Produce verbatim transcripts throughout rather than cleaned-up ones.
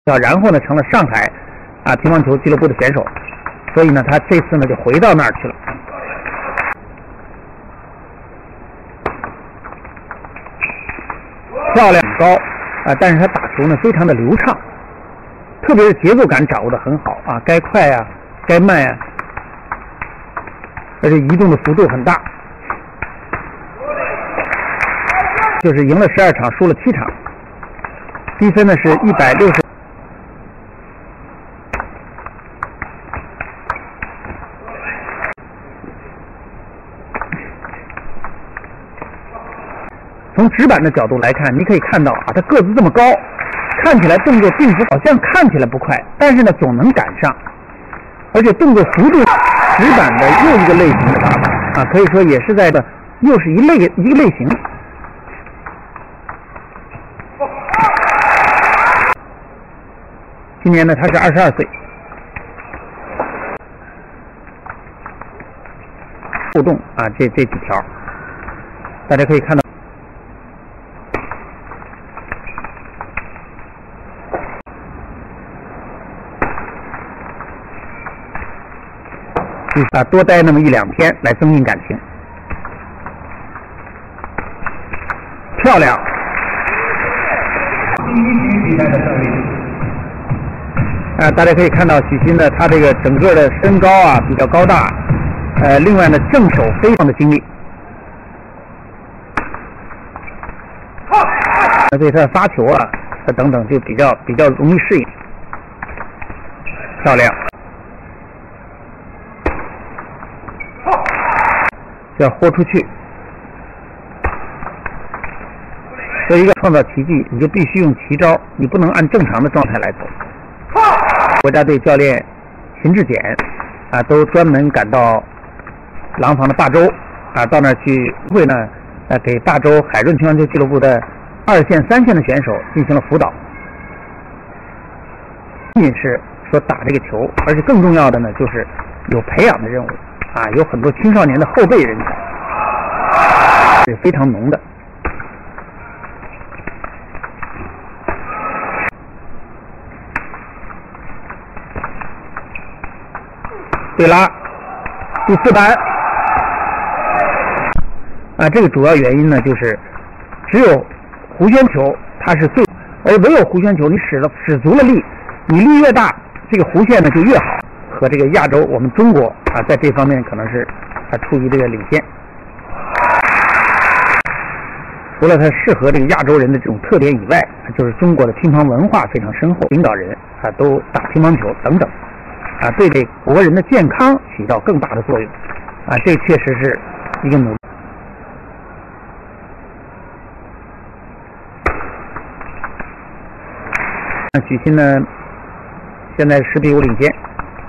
然后呢成了上海啊乒乓球俱乐部的选手，所以呢他这次呢就回到那儿去了。漂亮高啊，但是他打球呢非常的流畅，特别是节奏感掌握的很好啊，该快啊，该慢啊，而且移动的幅度很大，就是赢了十二场，输了七场，积分呢是一百六十。从直板的角度来看，你可以看到啊，他个子这么高，看起来动作并不好像看起来不快，但是呢总能赶上，而且动作幅度，直板的又一个类型的打法啊，可以说也是在的，又是一类一个类型。今年呢他是二十二岁，互动啊这这几条，大家可以看到。啊，多待那么一两天来增进感情。漂亮！第一局比赛的胜利。啊，大家可以看到许昕呢，他这个整个的身高啊比较高大，呃，另外呢正手非常的精利，所以他的发球啊等等就比较比较容易适应。漂亮！要豁出去，做一个创造奇迹，你就必须用奇招，你不能按正常的状态来走。国家队教练秦志简啊，都专门赶到廊坊的霸州啊，到那儿去会呢，呃，给霸州海润乒乓球俱乐部的二线、三线的选手进行了辅导。不仅是说打这个球，而且更重要的呢，就是有培养的任务。啊，有很多青少年的后备人才，是非常浓的。对啦，第四板。啊，这个主要原因呢，就是只有弧旋球它是最，而唯有弧旋球你使了使足了力，你力越大，这个弧线呢就越好。和这个亚洲，我们中国啊，在这方面可能是啊处于这个领先。除了它适合这个亚洲人的这种特点以外，就是中国的乒乓文化非常深厚，领导人啊都打乒乓球等等，啊对这国人的健康起到更大的作用，啊这确实是一个努力。那许昕呢，现在十比五领先。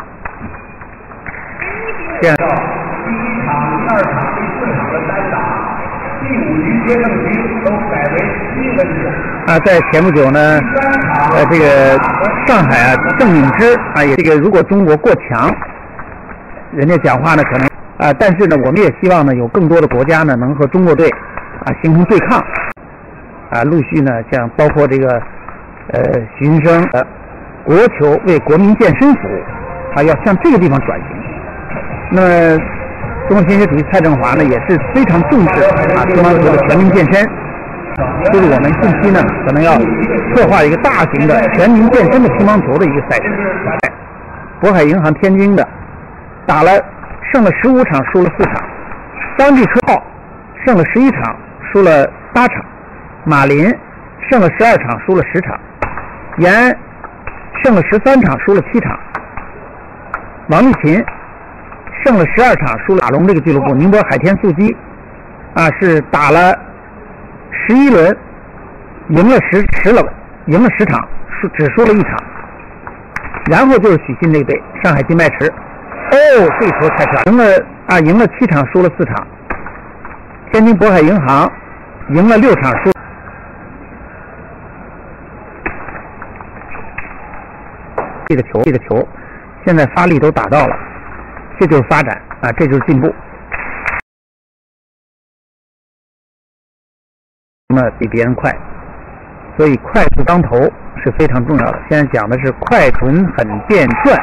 这样，第一场、第二场、第四场的单打，第五局决胜局都改为新分制。啊，在前不久呢，呃，这个上海啊，郑敏之啊，也这个如果中国过强，人家讲话呢可能啊，但是呢，我们也希望呢，有更多的国家呢能和中国队啊形成对抗，啊，陆续呢像包括这个呃许昕生呃国球为国民健身服务，啊，要向这个地方转型。那么，中国乒协主席蔡振华呢也是非常重视啊乒乓球的全民健身，就是我们近期呢可能要策划一个大型的全民健身的乒乓球的一个赛事。渤海银行天津的打了胜了十五场，输了四场；当地科奥胜了十一场，输了八场；马林胜了十二场，输了十场；延安胜了十三场，输了七场；王励勤胜了十二场，输了打龙这个俱乐部。宁波海天速击啊是打了十一轮，赢了十十了，赢了十场，输只输了一场。然后就是许昕那队上海金麦池，哦，这球太漂亮，赢了啊，赢了七场，输了四场。天津渤海银行赢了六场，输。这个球，这个球，现在发力都打到了。这就是发展啊，这就是进步。那比别人快，所以快速当头是非常重要的。现在讲的是快准狠电转。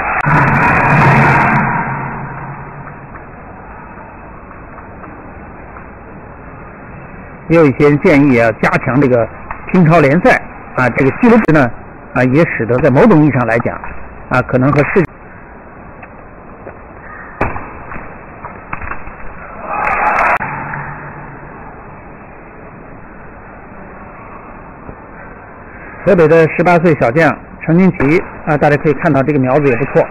也有一些人建议啊，加强这个乒超联赛啊，这个俱乐部呢啊，也使得在某种意义上来讲啊，可能和世界。河北的十八岁小将程金奇啊，大家可以看到这个苗子也不错。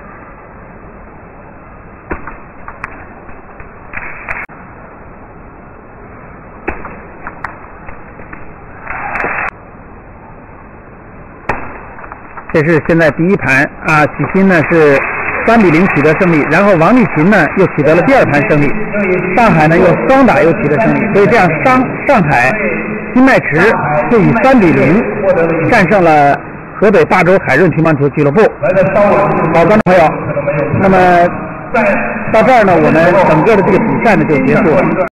这是现在第一盘啊，许昕呢是三比零取得胜利，然后王励勤呢又取得了第二盘胜利，上海呢又双打又取得胜利，所以这样上上海金麦池就以三比零战胜了河北大洲海润乒乓球俱乐部。好，观众朋友，那么到这儿呢，我们整个的这个比赛呢就结束了。